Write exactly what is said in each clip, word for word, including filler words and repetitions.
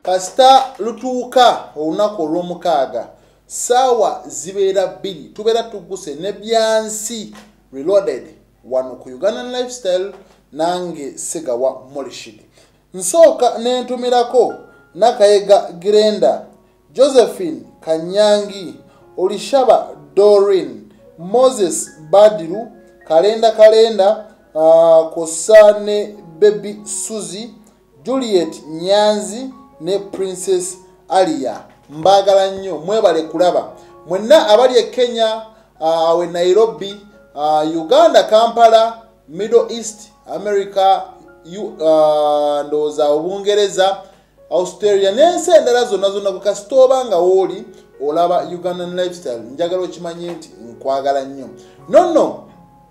kasita lutuuka olunaku olw'omukaaga saawa zibeera bbiri tubeera tugguse ne byansi reloaded wano ku Ugandan Lifestyle nange Segawa Morishid. Nsooka nentumirako Nakayega Grenda, Josephine Kanyangi, Olishaba Doreen, Moses Badiru, Kalenda Kalenda, uh, Kosane Baby Suzy, Juliet Nyanzi ne Princess Alia. Mbagala nnyo mwebale kulaba. Mwenna abali e Kenya, uh, we Nairobi, uh, Uganda, Kampala, Middle East, America, uh, ndoza Ubungereza, Australia, nense endala zonna zonna kukasitoba nga woli olaba Ugandan Lifestyle. Njagala okimanye nti nkwagala nnyo. Nonno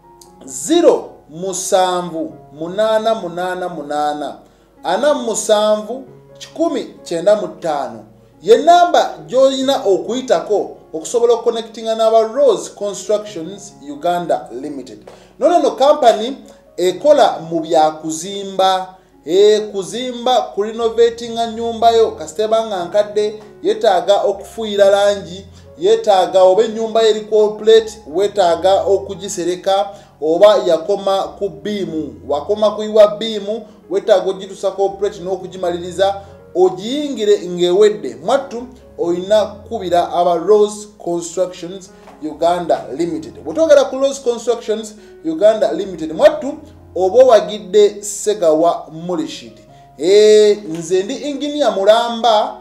zero musanvu munana munana munana ana musanvu kikumi kyenda mu ttaano ye namba gy'olina okuyitako okusobola okuconnectinga n'aba Rose Constructions Uganda Limited. Nono no company ekola mu bya kuzimba, e kuzimba ku renovating nyumba yo kasitebanga nkadde yetaaga okufuuyira langi, yetaaga oba ennyumba eri complete wetaaga okugisereka, oba yakoma ku biimu wakoma kuyiwa biimu wetaaga ogitusa complete n'okugimaliriza ogiyingire ngewedde mwattu oyina kubira aba Rose Constructions Uganda Limited. Bwotogera ku Rose Constructions Uganda Limited mwattu obo wagidde Segawa Morishid. E nze ndi engineer mulamba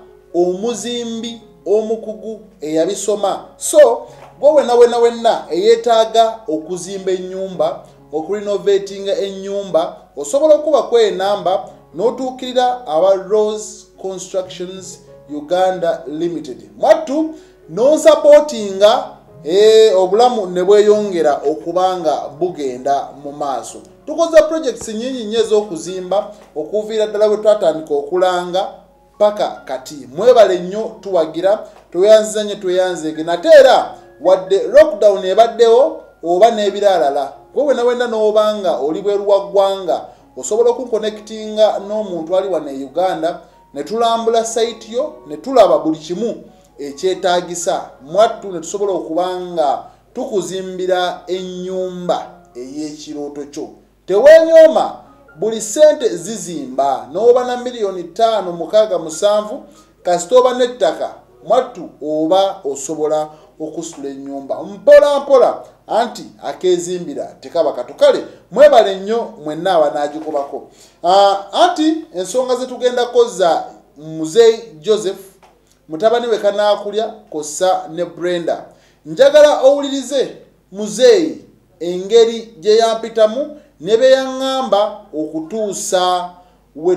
omuzimbi omukugu eyabisoma. So gwe na wena wena eyetaaga okuzimba ennyumba, okurenovating ennyumba, osobola okuba kwe namba n'otuukirira aba Rose Constructions Uganda Limited. Mwattu no supportinga eh obulamu ne bweyongera okubanga bugenda mu maaso. Tukoza projects nyinyi nyezo okuzimba okuviira ddala bwe twatandika okulanga paka kati. Mwebale nnyo tuwagira tuyanzanye tuyanzege nateera wadde lockdown ebaddewo oba n'ebiralala. Gwe na wenda n'obanga oli bweru wa ggwanga osobola okuconnectinga n'omuntu ali wane Uganda ne tulambula site yo ne tulaba buli kimu ekyetaagisa mwattu ne tusobola okubanga tukuzimbira ennyumba ey'ekirooto kyo. Tewenyoma buli sente zizimba n'oba na miliyoni ttaano mukaaga musanvu kasitoba n'ettaka mwattu oba osobola okusula ennyumba mpola mpola anti akezimbira tekaba katukale. Mwebale nnyo mwenna abanagikubako. Uh, anti ensonga zetugenda koza Muzei Joseph mutabani we Kanakulya kosa ne Brenda. Njagala owulirize Muzei engeri gye yampitamu ne be yaŋŋamba okutuusa we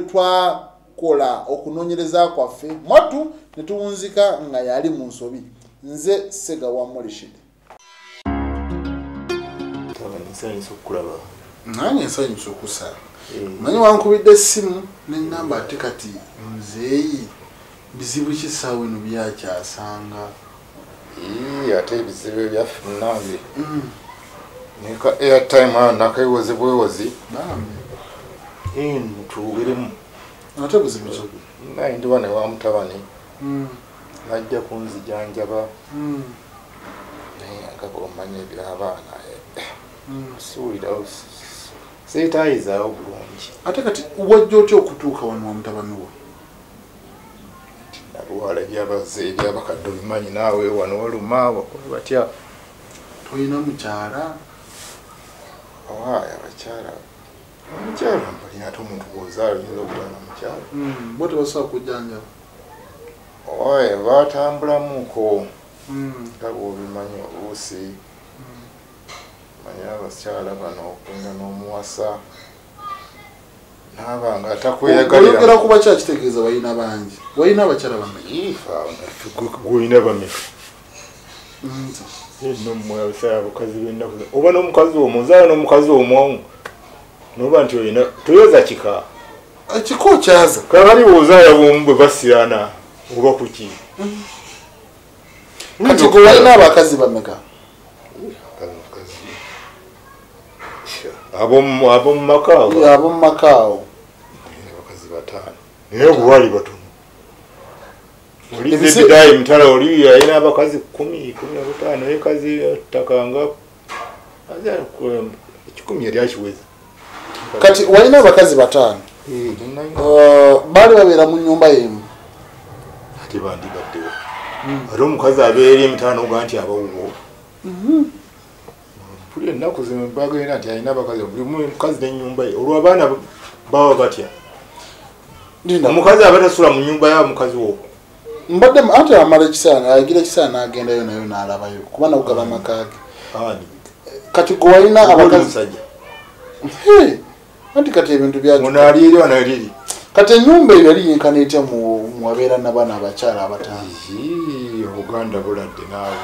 twakola okunoonyereza kwaffe mwattu ne tuwunzika nga yali mu nsobi. Nze Segawa Morishid. Nsanyusa okukulaba. Nanye nsanyusa okusa. Manyi wankubidde essimu n'ennamba ate kati Muzeeyi bizibu ki ssaawa eno byakyasanga. Ii ate ebizibu ebyaffe munange. Neka airtime awo nakayiwoze bwewozi. Inu tuwiremu. Ate buzibu ki? Naye ndi wane wa mutabani. Najja kunzijanjaba. Naye nga bw'omanya eby'abaana suwira seetaayizawo bulungi. Ate kati wajja otya okutuuka wano wa mutabani wo? Nalwala ebyabazze ebyabakadde obimanyi naawe wano waluma batya. Toyina mukyala? Awaaya abakyala omukyala mbalina ate omuntu bw'ozaala oyinza okuba na mukyala. Bo tebasobola kujjanjaba? Oye batambulamuko nga bw'obimanyi oluusi manya abakyala bano okwenda n'omuwasa n'abanga atakweyagalira. Oyogera ku bakyala kitegeeza balina bangi. Walina abakyala bameka? Gwolina bameka? Nno mmwe abasaya abakazi b'ennaku oba n'omukazi omwo ozaala n'omukazi omwo n'oba nti olina toyoza kika. Ekika okyaza? Kaali bw'ozaala bw'omu bwe basirana oba kuki? Kati gwe walina abakazi bameka? Ab'omu makaawo? Ab'omu makaawo. Abakazi bataano. Naye bwe bali batono. Olize bidai mtala oli ayina abakazi kumi kumi na batano ekazi takanga aza kikumi yali akiweza kati walina abakazi batano uh, bali babeera mu nyumba yemu ate bandibaddewo ate omukazi abeera emitano oga nti abawuwo puli ennaku zino bagenda nti alina abakazi buli mukazi n'ennyumba ye olwo abaana baba batya omukazi abatasula mu nyumba ya mukazi wo mbadde ate amala ekisaana agira ekisaana agendayo nayo n'alabayo kuba nakugaba amakaage kati gwe walina abakazi anti kati ebintu byamunaliiri wanaliri kati ennyumba eyo yali yenkana etya mu abeera n'abaana abakyala abataano obuganda buladde naawe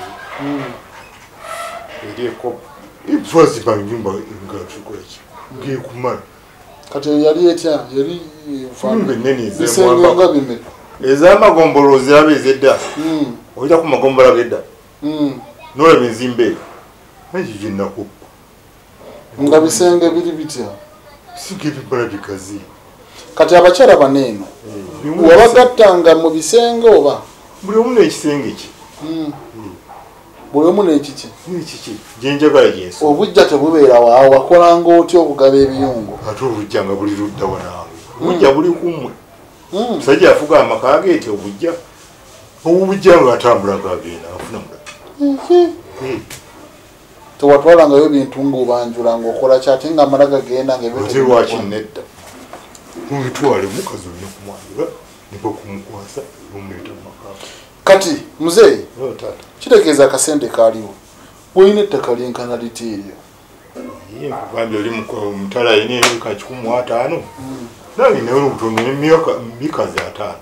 erieko ibwaziba nyumba nga tukoleki ngekumala kati yali etya yali fambe nene ezemwanga bime ez'amagombolo ziraba ezedda oyita ku magombolo gedda nolaba enzimbe ekyo gyenakuppa nga bisenge biri bitya singa ebibala bikazi kati abakyala baneeno wabagattanga mu bisenge oba buli omu n'ekisenge kye buli omu n'ekiki nekiki gyenjagala gyensi obujja tebubeera waawe wakolanga otya okugaba ebiyungu ate obujja nga buli ludda wanaawe obujja buli kumwe musajja afuga amaka ge eti obujja obujja nga atambulaga agenda afuna mulala tewatwalangayo bintu ng'obanjula ng'okola kyate nga amala gagenda ate lwaki nedda mubitwale mukazi olina kumwanjula niba kumukwasa omuleeta mumaka kati muzeeyi kitegeeza akasente kaaliwo bwolina ettaka lyenkana liti eryo nkugambye oli mutala alina eka kikumi mu ataano nange naye obutondo nemikazi ataano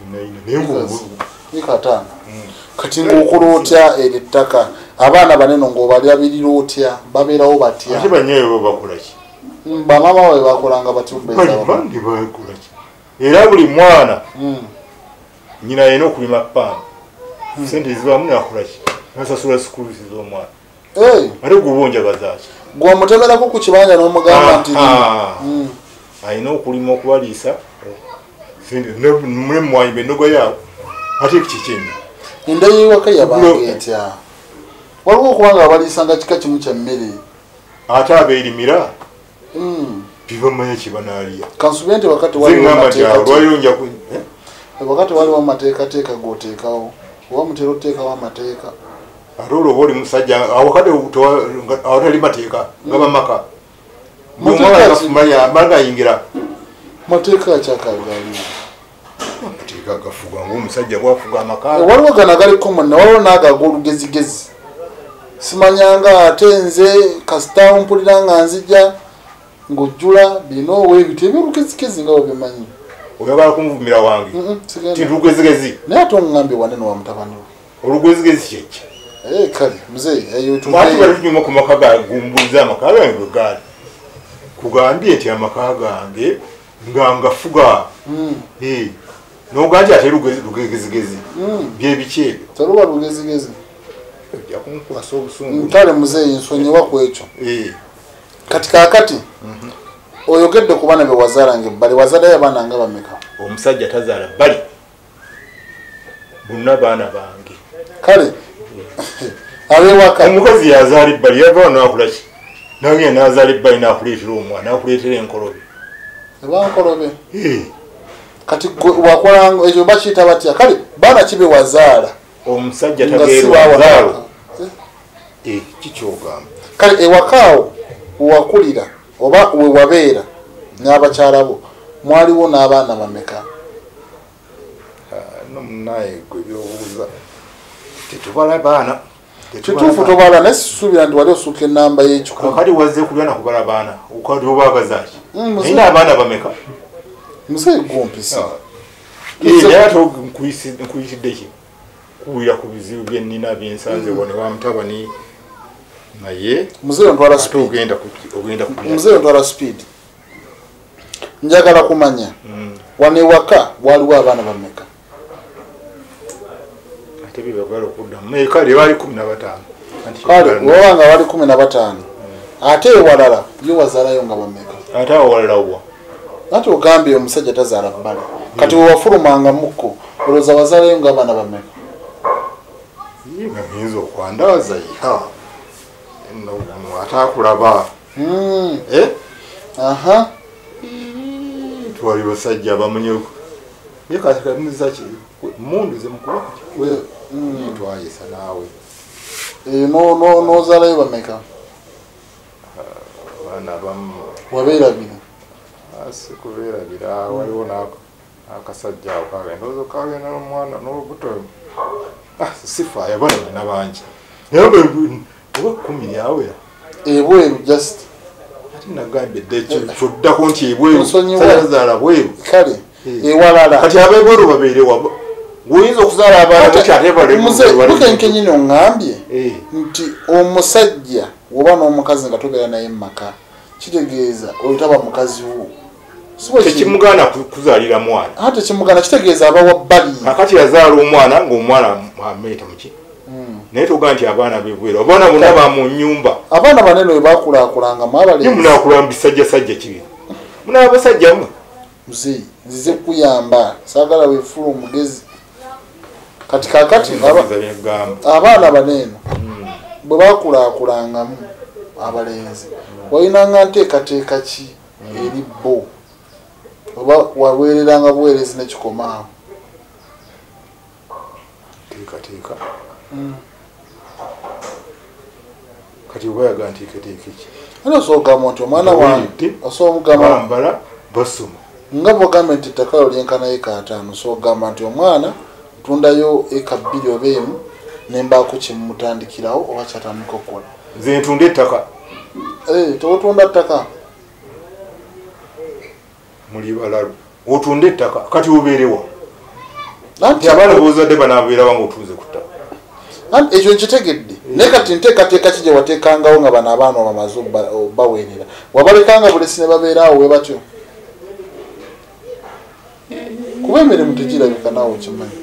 mika ataano kati ng'okola otya eryo ettaka abaana baneno ng'obalyabirira otya babeerawo batya ate banyayo bakolaki bamaama babe bakolanga batibandi bakolaki era buli mwana nyina alina okulima pamba sente ezibamu nakolaki nasasula sikuulu z'omwana ate gubonjagazaki gwomutemerako ku kibanja n'omugamba nti alina okulima okubaliisa mulemwanyimba ennogo yaabwe ate kikyekyenyi enda yiwaka yabanga etya waliwo okubanga babaliisanga kika kimu kya mmere ate abeerimira bibamanya kibanaalya kansubye nti wakati wakati waliwo amateekateeka g'oteekawo oba mutera oteekawo amateeka ate olwo oba oli musajja awakati awatali mateeka gabamaka magayingira mateeka akyakagali amateeka gafuga ngaomusajja bwafuga amaka waliwo gana gali common newaliwo naago ag'olugezigezi simanyanga ate nze kasita mpulira nga nzija ng'ojjula bino weebito ebyolugezigezi nga webimanyi oyagala kunvumira wange ti lugezigezi naye ate oŋŋambye wanene wa mutabani we olugezigezi kyeki kale muzeeyi eyo ate bali tunyuma ku maka gagumbuliza amaka gange bwe gaali kugambye nti amaka gange nga ngafuga noga nti ate lugezigezi byebiki ebyo teruba lugezigezi ojja kunkwasa obusungu ntale muzeeyi nsonyiwa ku ekyo kati kaakati oyogedde ku baana be wazaalanga ebbali wazaalayo abaana nga bameka omusajja tazaala bali bonna baana bange kale abewaka omukazi yazaala ebbali yava nakulaki nagenda nazaala ebbali nakuleetera omwana nakuleetera enkolobe ebankolobe kati wakolanga ekyo bakiyita batya kale baana kibe wazaala omusajja tageerwazaalo kikyogamba kale ewakaawo wewakulira oba wewabeera n'abakyala bo mwaliwo n'abaana bameka naye gwe byobuuza tetubala baana kituufu tobala naye sisuubira nti wali osuuka ennamba y'ekikumi kati wazze kulya nakubala baana ukati obaagazaaki naye n'abaana bameka muzeeyi gwompisi naye ate nkuyisidde ki kuwira ku bizibu byennina byensanze wone wa mutabani naye muzeeyi ontwala ogenda muzeeyi ontwala speed njagala kumanya wano ewaka waliwo abaana bameka ate bebagala okuddamu kale bali kumi na bataano kale wabanga bali kumi na bataano ate ewalala yo wazaalayo nga bameka ate awalala wa ate ogambye omusajja tazaala bbala kati wewafulumanga mukko oloza wazaleyo nga abaana bameka nga nyinza okwandaaza iha atakulaba aha twali basajja abamunyeko yekatamiza ki mundu zemukuba twayisa naawe nozalayo bameka abaana abamu wabeerabira sikubeerabira waliwo nakasajja awo kagenda ozo kagenda nomwana n'olubuto sifaayo abaana bana bangi naye oba kumi lyawera ebweru just ate nagambye dde kyoddako nti ebweru sayazaala bweru kale ewalala kati abebweru babeere waba ngoyinza okuzaala abaana bukenkenyini oŋŋambye nti omusajja oba n'omukazi nga tobeera naye mu maka kitegeeza oyitaba mukazi wo tekimugaana kuzaalira mwana ate kimugana kitegeeza abawa bbali akati yazaala omwana ng'omwana ameeta muki naye togaa nti abaana bebweru abaana bonna ba mu nnyumba abaana banene we bakulaakulanga ye munaakula mu bisajjasajja kibiri munaaba basajja mwe muzeyi nzize kuyamba saagala weefula omugezi kati kakati abaana banene bwe bakulaakulangamu abalenzi walinanga nteekateeka ki eri bo oba waweereranga buweerezi nekikomaawo teekateeka kati obayaga nteekateeka ki era osoogamba nti omwana wange osoomugamba basoma nga bwogambye nti ettaka lyo lyenkana eka ataano osoogamba nti omwana ntundayo eka bbiri oba emu nembaako kyemutandikirawo oba kyatandika okukola nze ntunda ettaka tewotunda ttaka muli balalu otunda ettaka kati obeerewa nti abaana bozadde banaabeerawa nga otunze ku ttaka ekyo nkitegedde naye kati nteekateeka ki gye wateekangawo nga bano abaana obamaze baweerera wabalekanga bulesi ne babeeraawo we batyo kuba emirimu tegirabika naawe kimanyi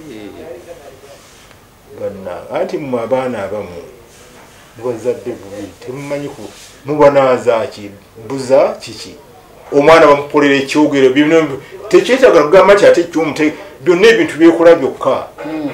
anti mu abaana abamu mubazadde bubi temumanyi mubanaaza ki buza kiki omwana bamukolera ekyogero tekyetaaga kugamba nti ate kyomute byonna ebintu byekola byokka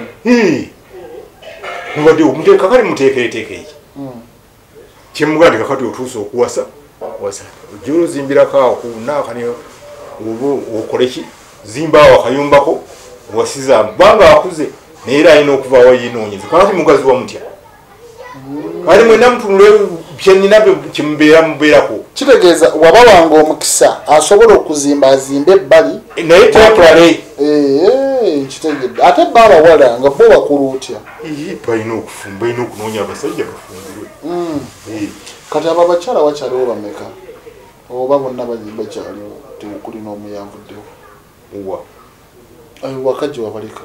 mubadde omuteeka kale muteekereteeka eki kyemugaa nti kakati otuusa okuwasa wasa ojja oluzimbirako awo kunaakani oba okole ki zimbaawo akayumbako wasizaamu kubanga akuze naye era alina okuvaawo yinoonyeza kakati mugazi wamutya kati mwena mutunule byenina kyemubeera mubeerako kitegeeza waba wange omukisa asobola okuzimba azimba ebbali naye temporary nkitegedde ate bba abawala nga bo bakulu otya balina okufumba balina okunoonya abasajja bafumbirwe kati abo abakyala wakyaliwo bameka oba bonna bakyaliwo tekuli n'omuyambuddewo wa waka gye wabaleka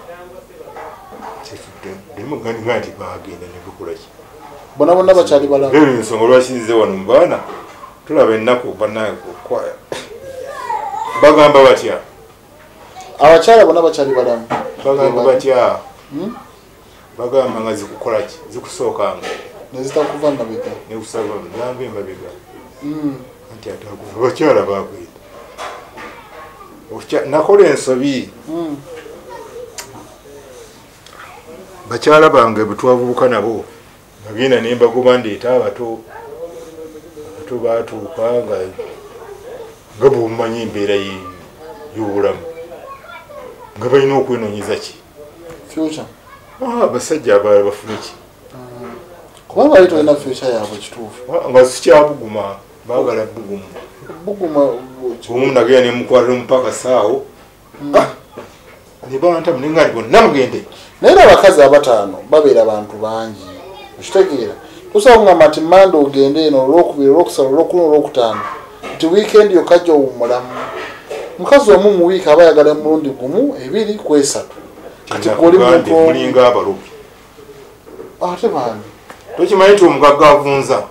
demugandinga nti bagenda nebikolaki bona bonna bakyali balamu ensonga lwakize wano mu baana tulaba ennaku banakwaya bagamba batya abakyala bonna bakyali balamu bagamba batya bagamba nga zikukolaki zikusookanga nezitakuva mabega nekusaba namba emabega anti ate abakyala bagwenda nakola ensobi bakyala bange bwetwavubuka nabo nagenda nembagoba ndeeta abato abato batuuka nga nga bwomumanyi embeera y'obulamu nga balina okwenoonyeza ki abasajja abalala bafune ki kubanga ali tolina future yaabwe kituufu nga sikyabuguma baagala bugumu buguma omu nagenda nemukwatira omupaka saawo nebantamu nenga ndi bonna mugende naye abakazi abataano babeera bantu bangi okitegeera tosobola kugamba nti manda ogende eno olwokubiri olwokusala olwokuna olwokutaano nti wiikendi yokka jja owummulamu mukazi omu mu wiiki aba ayagala mulundi gumu ebiri ku esatu kati goli mulinga abalobi ate bani tokimanyi nti omugagga avunza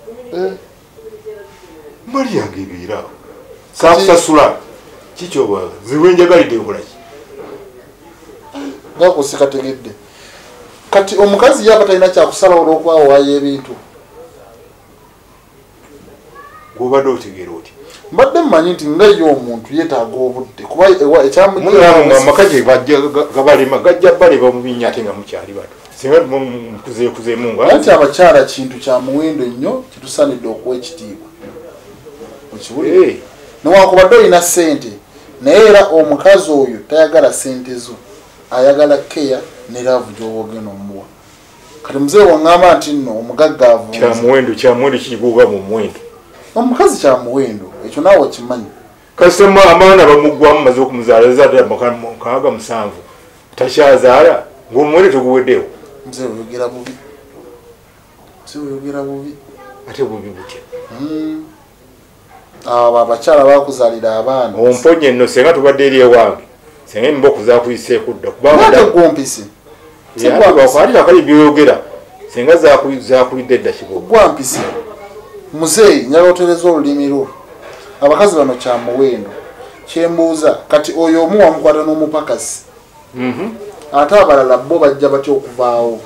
mali yange ebeera sakusasula kikyoba zirwe njagalidde ekolaki ngakusikategedde kati omukazi yaba talina kyakusala olw'okwawaayo ebintu gwobadde otegeera oti mbadde mmanyi nti nga yo omuntu yeetaaga obudde kuba ekyamamakaje gabalema gajja baleba mu binnya ate nga mukyali bato singa mukuzeekuzeemu nga nti abakyala kintu kya muwendo nnyo kitusaanidde okuwa ekitiibwa okiwulire newakubadde olina ssente naye era omukazi oyo tayagala ssente zo ayagala keya ne laavu gy'oba ogenda omuwa kati muzee waŋŋamba nti nno omugaggaavu kyamuwendo kyamuwendo kiguuga mu muwendo omukazi kyamuwendo ekyo naawe okimanyi kasitema amaana bamuggwamu maze okumuzaala zaala mukaaga musanvu takyazaala ng'omuwendo teguweddewo muzee oyogera bubi muzee oyogera bubi ate bubi butya abo abakyala bakuzaalira abaana omponye nno senga tubadde eri ewange senga emba okuzaakuyiseeku dda kubangategompisi ate akali byoyogera senga zaakulidde dda kibo gwampisi muzeeyi njagala otereza olulimi lwo abakazi bano kyamuwendo kyembuuza kati oyo omu wamukwata n'omupakasi ate abalala bo bajja batya okuvaawo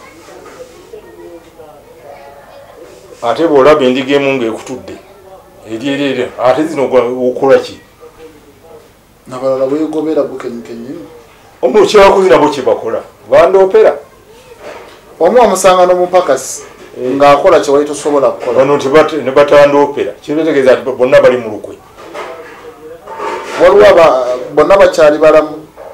ate bw'olaba endiga emu ng'ekutudde eryereere ate zino okola ki nabalala weegobera bukenyukenyini omu kyakuzi nabo kye bakola bandoopera omu wamusanga n'omupakasi ng'akola kye wali tosobola kukola bano ne batandoopera kibetegeeza nti bonna bali mu lukwe waliwo bonna bakyali balamu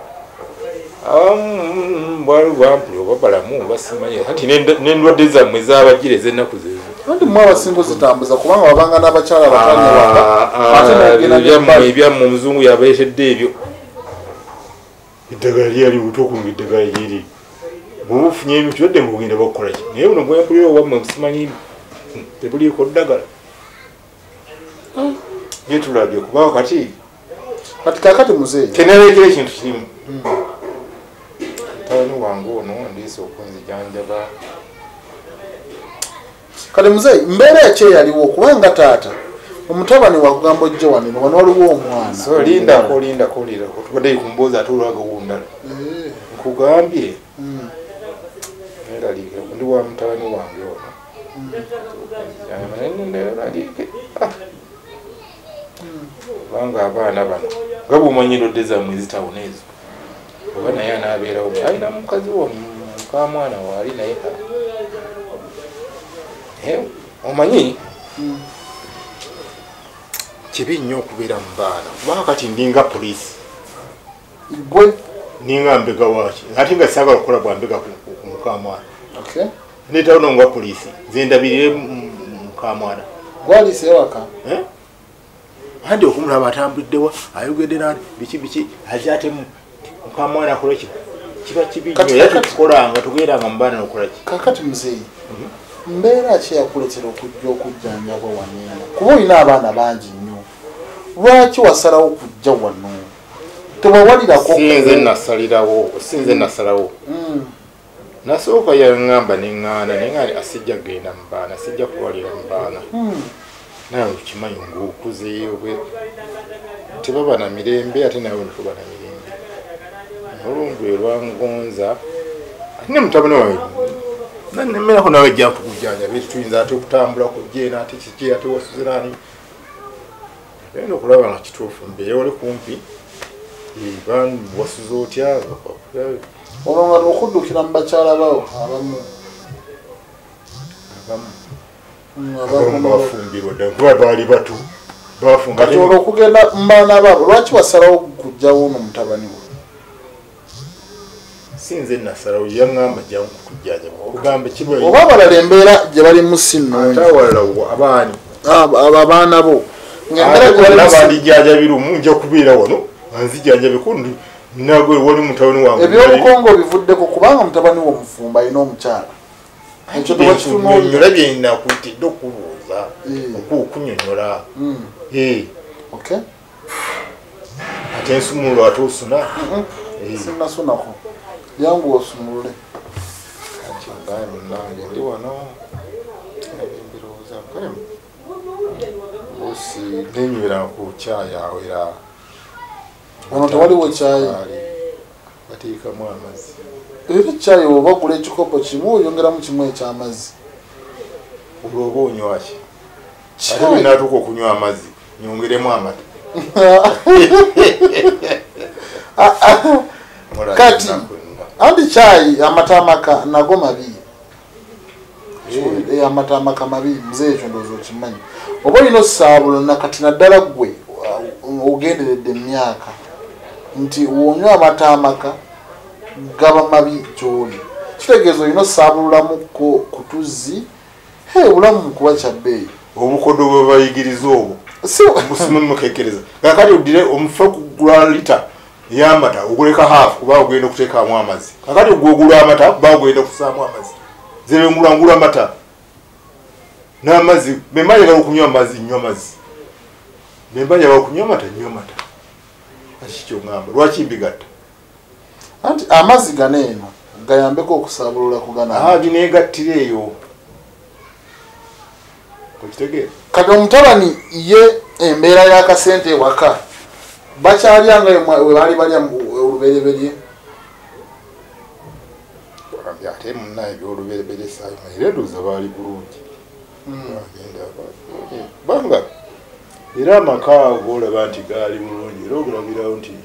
bwali bwampuli oba balamu basimanyi anti n'endwadde zammwe zabagire ez'ennaku zezo anti mwe abasinga zitambuza kubanga wabanga n'abakyala batanyewaka ebyammwe omuzungu yabaletedde ebyo eddagala lyali butukunga eddagala lyeri bwoba ofunye ebyo kyodde ngaogenda bakukola ki naye buno bwempulira owammwe musimanyi tebuliiko ddagala byetulabye kubawo kati kati kakati muzeeyi tenaleetera ekintu kirimu tawani wange ono ndiisa okunzijanjaba kale muzeeyi mbeera ekyeyaliwo kubanga taata omutabani wakugamba ojje waneno wano waliwo omwana so lindako lindako lirako tubadde kumbuuza ate olwagawundala nkugambye neraliike ndi wa mutabani wange ono neraliike kubanga abaana bano nga bwomanya endwadde zammwe zitawona ezo oba naye anaabeerawo alina mukazi wo mukamwana waali naye omanyi kibi nnyo okubeera mu baana kubanga kati ndinga poliisi gwe ninga mbega waki ate nga saagala okukola bwa mbega ku mukamwana netawono nga poliisi nze ndabirire mukamwana gwaliise ewaka andi okumulaba atambuliddewa ayogedde nani biki biki aze atemu mukamwana akola ki kiba kibi nnyo era tukukolanga tugendanga mu baana nokola ki kakati muzeeyi mbeera ki yakuletera okujja okujjanjaba waneeno kuba olina abaana bangi nnyo lwaki wasalawo okujja wano tewawalirako sinze nasalirawo sinze nasalawo nasooka yaŋŋamba neŋŋaana naye nga asijja kgenda mu baana sijja kuwalira mu baana naye okimanyi ngaokuzeeyo bwe tebaba na mirembe ate nawe ntuba na mirembe olungu lwangonza ate ne mutabani wawe nemerako nawe ejja ntukujjanja beti tuyinza ate okutambula kujjeena ate kiki ate wasuzirani genda okulaba nga kituufu mbeere wali kumpi wasuza otya olwo nga okuddukira mu bakyala bawo abamu abamu bafumbirwa ddala kuba baali bato kati olwo okugenda mu baana baabo lwaki wasalawo kujjawo no mutabani we sinze nasalawo yaŋŋamba jangu kujjajaba okugamba kiba oba abalala embeera gye balimu si nnungi atawalala abaani abaana bo ng'embeera nja kubeera wano anzijanjabe kundi nagwe wali mutabani wange ebyobukongo bivuddeko kubanga mutabani wo omufumba alina omukyala ekyo tewakitunyonyola byenakutidde okubuuza okukunyonyola ate ensumululo ate osuna sinasunako jangu osumulule nange ndi wano mbirowooza busi nenywera ku caayi awo era wano tewaliwo caayi bateekamu amazzi era caayi oba ogula ekikopo kimu oyongeramu kimu ekyamazzi olwoba onywaki ate bwenatuuka okunywa amazzi nyongeremu amata kati andi chai amata amaka nago mabi eh amata amaka mabi mzee ekyo ndozo kimanyi oba ino sabulo nakati naddala gwe ogenderedde emyaka nti wonywa amata amaka gaba mabi kyoli kitegezo ino sabululamu ko kutuzi he ulamu kuba kyabbeeyi obukodo bwe bayigiriza obwo musima mukekereza kakati udire omufa kugula lita yamata oguleka half kuba ogenda kuteekamu amazzi kakati ogugula amata kuba ogenda kusaamu amazzi zebe ngulangula amata n'amazzi bembaye galo kunywa amazzi nywa amazzi bembaye galo kunywa amata nywa amata akikyo ngamba lwaki mbigatta anti amazzi ganeeno gayambeko okusabulula kugana ah binegattireeyo okitegeera kati omutabani ye embeera y'akasente ewaka bakyalyanga we baali balya olubereberye ate munnaye byolubereberye saayo era eddooza baali bulungi banga era amaka goolaba nti gaali bulungi era ogulabirawo nti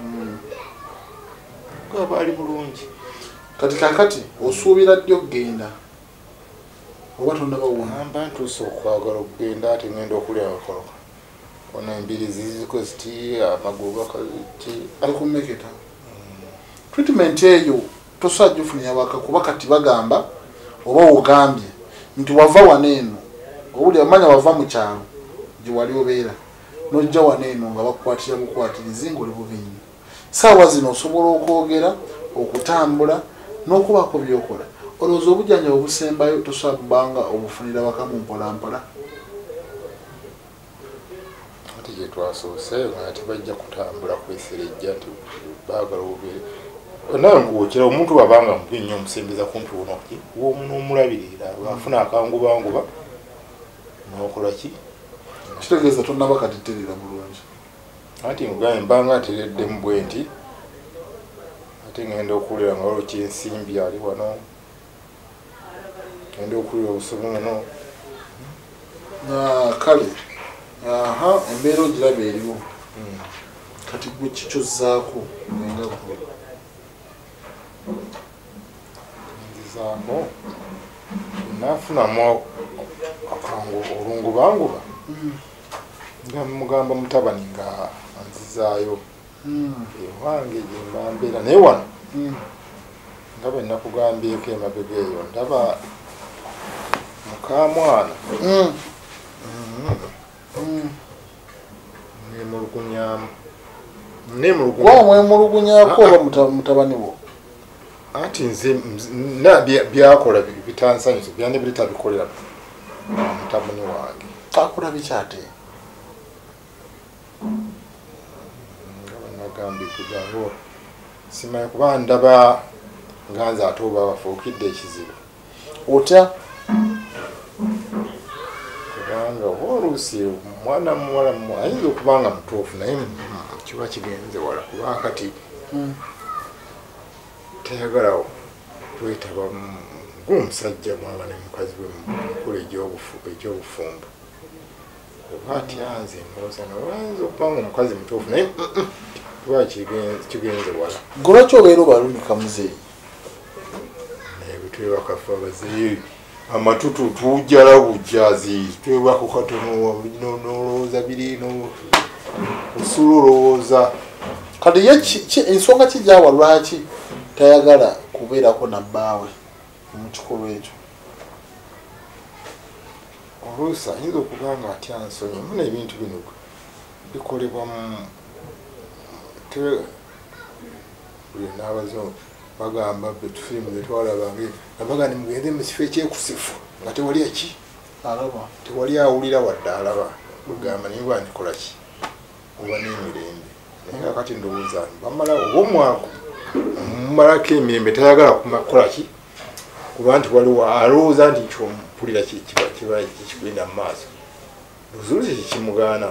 ga baali bulungi kati kakati osuubira ddi okugenda oba tonnabawuamba ntuusa okwagala okugenda ate ngenda okulya akakoloka ona embiri ziziko ziti amagulu gakaziti alikumeketa treatment eyo tosajja ofunira waka kuba kati bagamba oba ogambye nti wava waneeno obuli amanya wava mu kyalo gye wali obeera n'ojja waneeno nga bakukwatira bukwatirizi ng'oli bubinyi saawa zino osobola okwogera okutambula n'okubaako byokola olowooza obujjanjabi obusembayo tosobola kubanga obufunira waka mu mpolampola ate gye twasoose nga tebajja kutambula kweserejja nti baagala obubeere nawe nguwokera omuntu wabanga mubi nnyo omusembeza kumpi wonoki w'omulabirira bafuna akangubanguba n'okola ki kitegeeza tonnaba katiterera bulungi ati mugambe mbanga atereddemu bwe nti ate ngenda okuwulira nga waliwo kyensimbi ali wano ngenda okuwulira obusomi wano kale aha embeera ogiraba eriwo kati gwe kikyozzaako nenga nzizaako nafunamu akangu olungubanguba nga mugamba mutabani nga anzizaayo ewange gyemba mbeera naye wano ndaba enakugambyeko emabega eyo ndaba mukamwana nemulugunyamu wamwemulugunyako oba mutabani wo anti nze byakola bitansanyusa byane bitabikolera mutabani wange akola bikyate nagambye kugambo simanyi kuba ndaba nga nze ate oba bafuukidde ekizibu otya kubanga oluusi mwana muwala ayinza okubanga mutuufu naye kiba kigenze wala kuba kati tayagala kwetaba ng'omusajja mwaba ne mukazi we mukula egy'obufumbo oba atya nze ndowooza naayinza okubanga omukazi mutuufu naye kuba kigenze wala golwaki obeera obalumika muzeeyi naye bwetwebakafa abazeeyi amatutu tujjala bujjazi twebwako katono nolowooza biri osula olowooza kati ye ensonga kijaawa lwaki tayagala kubeerako nabbaawe mu kikolwa ekyo oluusi ayinza okuba nga atya nsonyi muna ebintu bino bikolebwa n'abazungu bagamba betufirimu zetwalabange nabaga nimugenze mukifo ekyekusifu nga tewali eki alaba tewali awulira wadde alaba bugamba naye bandikolaki oba n'emirembe naye kakati ndowooza bamala oba omwaka mumalako emirembe tayagala kukolaki kuba nti waliwo alowooza nti kyompulira kiba kikigenda mu maaso luzulusi kikimugaana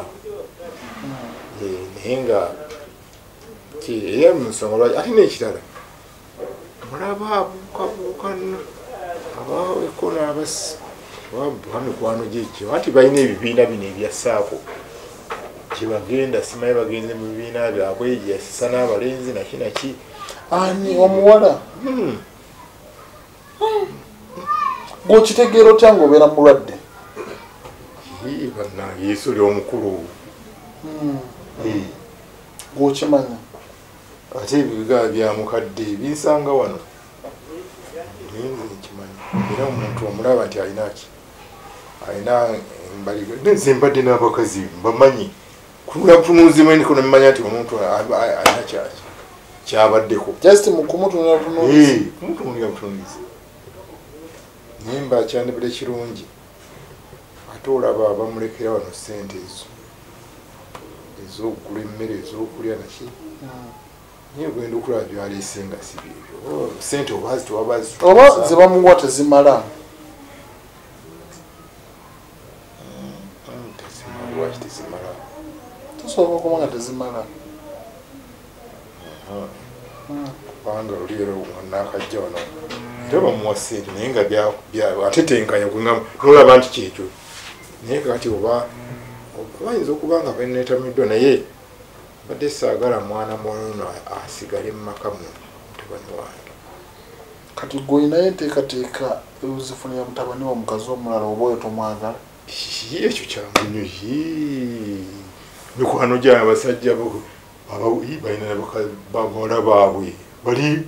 naye nga era munsonga lwaki ate n'ekirala mulaba abuukabuukana abaweko n'abasi bamikwano gyekyo anti balina ebibiina bino ebyassaako kati bagenda simaye bagenze mu bibiina byabwe yasisa n'abalenzi naki naki ani omuwala Hmm. gw'okitegeera otya ng'obeera mulwadde Ii, bannange yesu ly'omukulu gw'okimanya ate ebiga bya mukadde binsanga wano nze nkimanyi era omuntu omulaba nti alina ki alina embaliga nze mbadde n'abakazi mbamanyi kunakunuuzibwa ndi kuno mmanya nti omuntu alina kyaki kyabaddeko just mu kumutunula butunuulizi kumutunulira butunulizi naye mbakyandibule kirungi ate olaba bamulekera wano sente ezo ez'okugula emmere ez'okulya naki naye ogenda okulaba byaleese nga si byebyo sente oba zitwabazi oba ze bamuwa tezimala lwaki tezimala tosobola okuba nga tezimala kubanga luliero nakajja wano era bamuwa sente naye nga atetenkanya nolaba nti kyekyo naye kati oba bayinza okuba nga banetamiddwa naye badde saagala mwana mwono asigale mu maka mu mutabani wange kati gwe olinayo enteekateeka ezifunira mutabani wa mukazi omulala oba oyo tomwagala ekyo kyangu nnyo mikwano gya abasajja balina bawala baabwe bali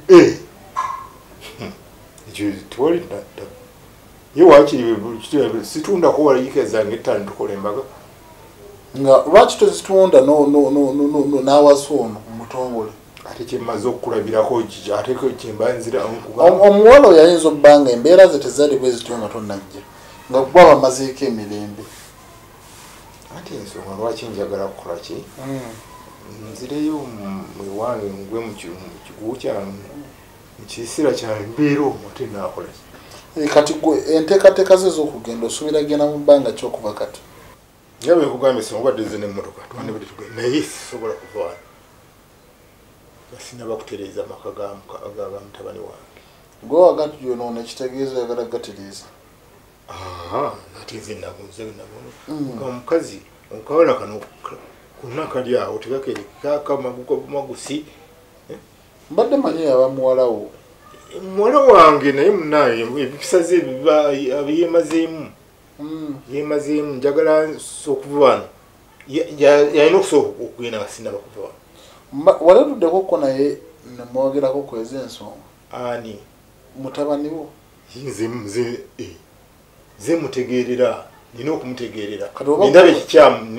ekyo tewali nadda ye wakiri situndako walayika zange ettaano tukola embaga nga lwaki tozitunda n'awasa ono mumutongole ate kyemmaze okukulabirako ate kyembanzira omuwala oyo ayinza obba nga embeera ze tezali bwe zityo nga tonajja nga kuba bamazeeko emirembe ate ensonga lwaki njagala kukola ki nzireyo mwewange ngwe mukigugu kyange mukiisira kyange mbeera omwo ate nakola ki kati gwe enteekateeka ze ez'okugenda osuubira genda mu bbanga kyokuva kati nga bwekugambye sonobadde ze nemmotoka twandibadde tugenda naye sisobola kuva wano gasinaba kutereeza amaka ga mutabani wange gwe wagati yonoona ekitegeeza oyagala gatereeza ate nze nagunze nagono nga omukazi okawala kano konna kali awo tekakamagusi mbadde manyi abamuwalawo muwala wange naye munaye ebipisa ze yemazeemu yemazeemu njagala okuva wano yalina okusobola okugenda nga sinaba kuva wano waletuddeko ko naye nemwogerako kweza ensonga ani mutabani wo ze mutegeerera nina okumutegeerera ndaba ekikyamu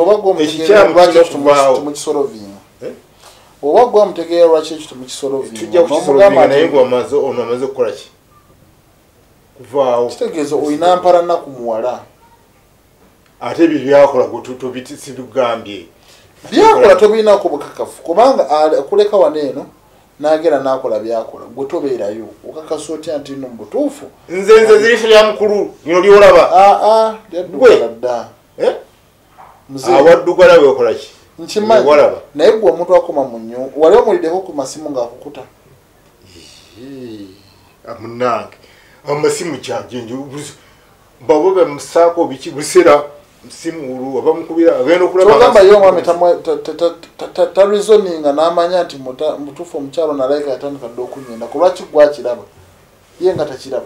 ekikyamutemukisolovinga oba gwe wamutegeera lwaki ekyo temukisolovinga naye ono amaze okukola ki kuvaawo kitegeeza olina mpala nnaku muwala ate ebyo byakola sibigambye byakola tobirinaako bukakafu kubanga akuleka wano eno nagera nakola byakola gwe tobeerayo okakasa otya nti no mubutuufu nze nze zirifu lya mukulu lino lyolaba lyaddugala dda awaddugala weokola ki nkimanyi naye gwe omuntu akoma mu nnyo wali omuliddeko ku masimu ng'akukuta munange amasimu kyajenjo babo bamusaako biki busera msimu ulu abamukubira agenda okulaba togamba yo mwami ta reasoning n'amanya nti mutufu omukyalo nalayika yatandika dde okunyenda kulwaki gwakiraba ye nga takiraba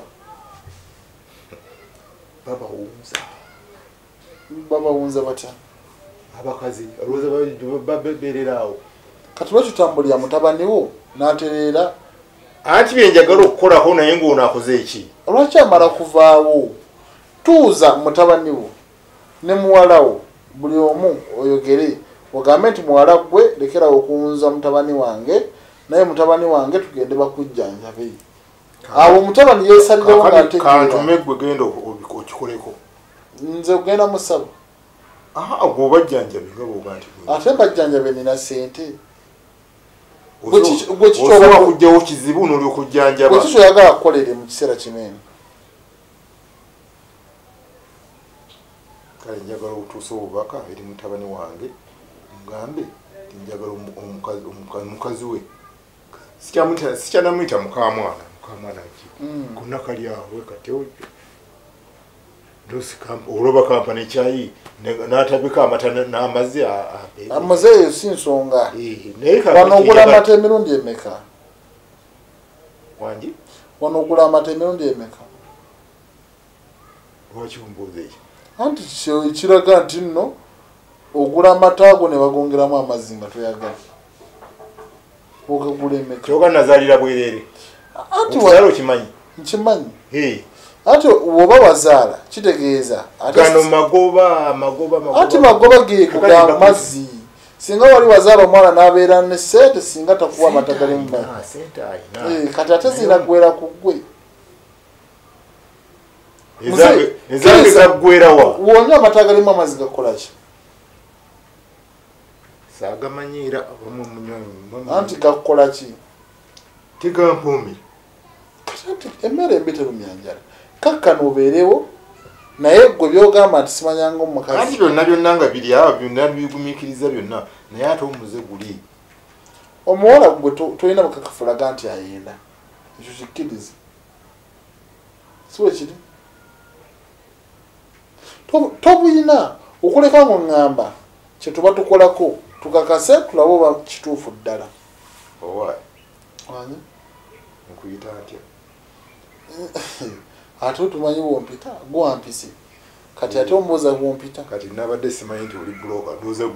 baba wunza baba wunza batya abakazi alowooza babeereraawo kati lwaki tutambulira mutabani wo n'atereera anti byenjagala okukolako naye ng'ono akoze eki lwaki amala kuvaawo tuuza mutabani wo ne muwala wo buli omu oyogere ogambe nti muwala gwe lekerawo okuwunza mutabani wange naye mutabani wange tugende bakujjanjabe awo mutabani yeesalirewo ngaatekantume gwe genda okikoleko nze ogenda musaba gwe obajjanjabe nga boga nti ate mbajjanjabe nina sente osobola kujjawo kizibu n'olyokujjanjaba gwe kikyoyagala kukolere mu kiseera kinene kale njagala otuusa obubaka eri mutabani wange mugambe ti njagala omukazi we sikyanamwita mukamwana mukamwana ki konna kali awe kati ojo ndosi kamp uloba kampani chai natabika amata n'amazzi amaze yo sinsonga naye wano ogula amata emirundi emeka wangi wano ogula amata emirundi emeka lwaki ombuuza ekyo anti kiraga nti nno ogula amata ago ne bagongeramu amazzi nga toyagala okagula emeka kyoka nazaalira bwereere anti okizaala okimanyi nkimanyi hey. Ati woba wazaala kitegeeza gano magoba magoba magoba ati magoba ge kugamba mazzi singa wali wazaala omwana n'abeera ne sente singa takuwa amata mu ah sente ayina eh kati ate zina gwera ku gwe ezange ezange zagwera wa wonywa amata galimu amazzi gakola ki saagamanyira abamu munywa anti gakola ki tigampumi kati emmere embi terumya njala kakkano obeerewo naye gwe byogamba nti simanyanga omukazi anti byonna byonna nga biri awo byonna bigumiikiriza byonna naye ate omuze guli omuwala gwe tolina bukakafulaga nti ayenda ekyo kikkiriza siwe kiri tobuyina okuleka ngo ŋŋamba kye tuba tukolako tukakase tulabe oba kituufu ddala owa ani nkuyita atya ate otumanyi wompita gwampise kati ate ombuuza wompita kati nabadde simanyi nti oli buloka ndoza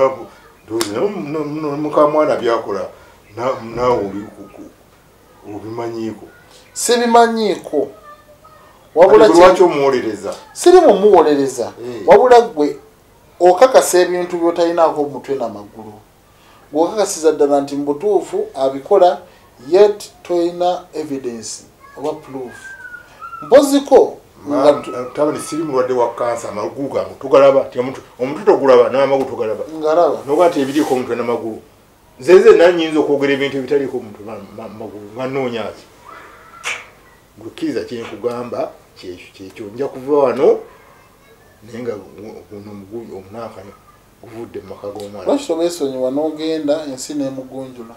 mukamwana byakola naawe oli obimanyiiko sibimanyiiko wabula lwaki omuwolereza siri mumuwolereza wabula gwe okakasa ebintu byotalinaako omutwe n'amagulu gwokakasiza ddala nti mubutuufu abikola yet toyina evidence oba proof mpoziko tabani siri mulwadde wa kansa amagulu gange tugalaba omutwe togulaba n'amagulu tugalaba ngalaba noba nti ebiriiko omutwe n'amagulu nzeze nanyinza okwogera ebintu ebitaliiko omutwe magulu nga noonyaaki gukkiriza kyenkugamba kyekyo kyekyo nja kuva wano naye nga guno omunankano guvudde mu maka g'omwana lwaki tobeesonyiwa n'ogenda ensi n'emugunjula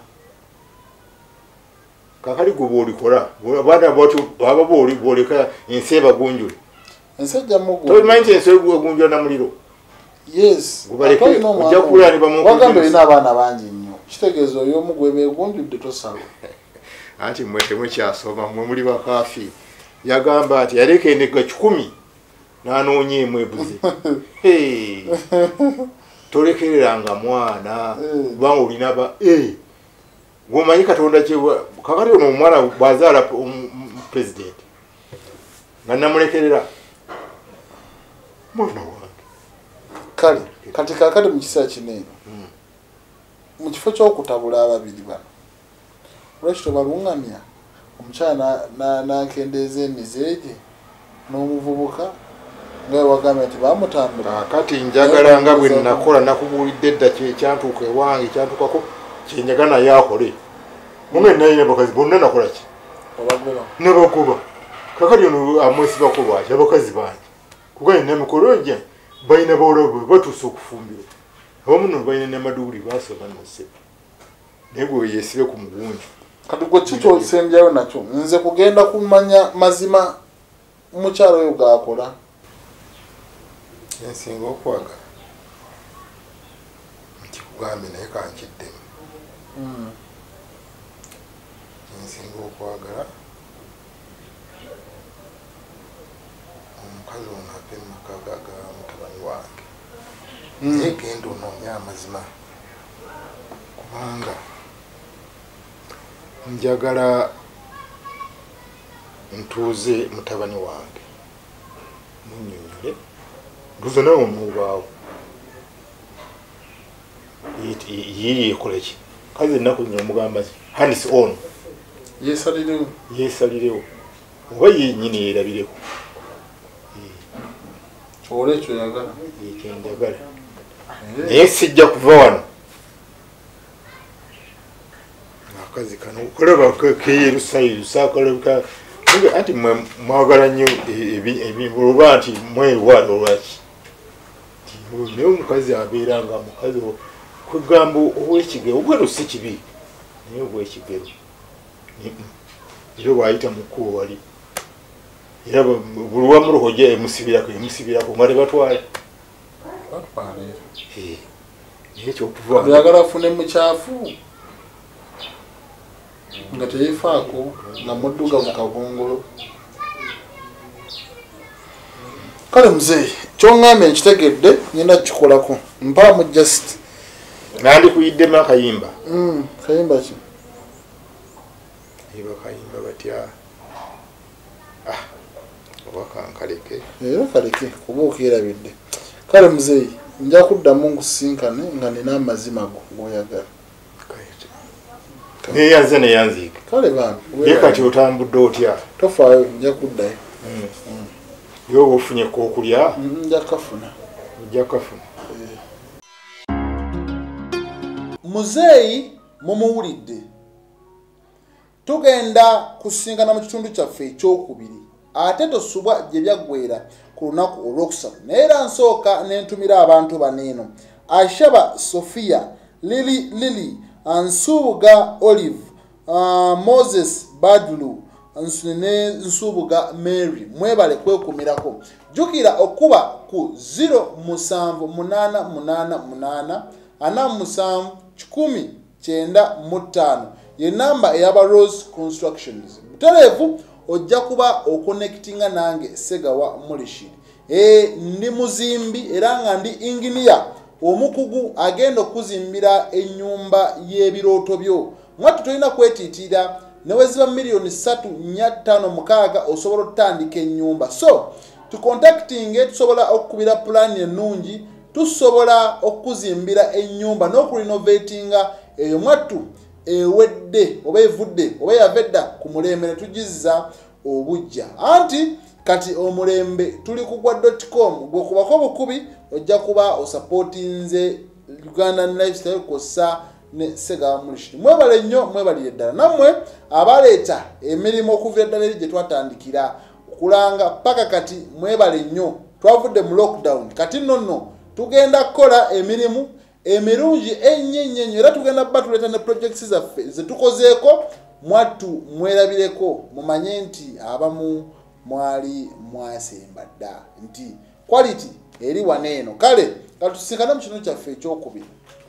kakali gwe bwolikola baana baba bwoleka ensi ebagunjule ensi ejja mugunjula tomanyi nti ensi egunjula na muliro yes ojja kulanibwagambe olina abaana bangi nnyo kitegeeza oyo omu gwe beegunjudde tosala anti mmwe temukyasoma mmwe muli bakaafi yagamba nti yaleka endega kikumi n'anoonya emu ebuze tolekereranga mwana kubanga olina ba gwomanyi katonda kyewa kakati ono omwana bwazaala pulezidenti nga namulekerera mwana wange kale kati kakati mu kiseera kino eno mu kifo ky'okutabula ababiri bano lwaki tobalungamya omukyala nakendeeza emize gye n'omuvubuka nga wagambye nti bamutambula kati njagala nga bwe nakola nakubuulidde edda ekyantuuka ewange ekyantuukako kyenyaga naye akole munge nayina bakazi bonna nakola ki nabagoba kakati ono amwesibako lwaki abakazi bange kuganya namikolo gye balina bawolabwe batuusa okufumbira abamu no balina namaduuli basoma nose naye gwe yesibe ku mugunju kati gwe ki kyosembyayo nakyo nze kugenda kumanya mazima mukyalo oyo gakola ensinga okwagala nkikugambye naye kankiddemu ensinga okwagala omukazi ono ave mumaka ga mutabani wange naye genda onoonya amazima kubanga njagala ntuuze mutabani wange munyonyole ntuuze nawe omubaawo yiri ekola ki kazi ennaku zino omugamba hands on yesalirewo yesalirewo oba yenyini yerabireko ola ekyo yagala ekyendagala naye sijja kuva wano akazi kano okolaba keyerusayirusakolabika anti mwagala nnyo oba nti mwerwala olwaki naye omukazi abeera nga mukazi kwegamba owekigero ogwero si kibi naye obwekigero era bwayita mukkubo wali era buli wamu rohoja emusibirako emusibirako nga tebatwale ekyokuva byagala afune mukyafu nga teyefaako nga muddugavu kagongolo. Kale muzeeyi kyoŋŋambye nkitegedde ngenda kukikolako mpaamu just nandikuyiddemu akayimba kayimba ki iba kayimba batya oba kankaleke era kaleke kuba okeerabidde. Kale muzeeyi nja kuddamu nkusinkane nga nina amazima go g'oyagala neyanze neyanziike. Kale bambi ye kati otambudde otya? Tofaayo nja kuddayo. Yoba ofunye k'okulya? Nja kafuna. Ojja kafuna. Muzeeyi mumuwulidde. Tugenda kusinkana mu kitundu kyaffe ekyokubiri ate tosubwa gye byaggweera ku lunaku olwokusatu naye era nsooka n'entumira abantu baneeno Ashaba Sofia, Lili Lili, Nsubuga Olive, uh, Moses Badlu, ne Nsubuga Mary. Mwebale kwekumirako. Jukira okuba ku zero musanvu munana munana munana ana musanvu kikumi kyenda mu ttaano ye namba eyaba Rose Constructions. Butereevu ojja kuba okonectinga nange Segawa Mulishiri. E ndi muzimbi era nga ndi engineer omukugu agenda okuzimbira ennyumba y'ebirooto byo. Mwattu tolina kwetiitira neweziba miliyoni ssatu nnya ttaano mukaaga osobola otandika ennyumba. So tucontactinge tusobola okukubira pulaani ennungi, tusobola okuzimbira ennyumba n'okurinovatinga eyo mwattu ewedde oba evudde oba yavedda ku mulembe ne tugizza obujja. Anti kati omulembe tuli ku gwa dot com gwekubako bukubi ojja kuba osupportinze Ugandan Lifestyle kosa ne Segawa Mulishiri. Mwebale nnyo mwebalire ddala nammwe abaleeta emirimu okuva eddala eri gye twatandikira okulanga paka kati mwebale nnyo. Twavudde mu lockdown kati nno nno tugenda kukola emirimu emirungi ennyo era tugenda bba tuleeta ne projects zaffe zetukozeeko mwattu mwerabireko mumanye nti abamu mwali mwasemba dda nti quality eri waneeno. Kale katusinkana mu kino kyaffe ekyokubiri.